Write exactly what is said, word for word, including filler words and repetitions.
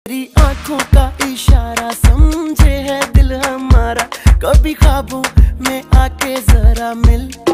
तेरी आंखों का इशारा समझे है दिल हमारा, कभी ख्वाबों में आके जरा मिल।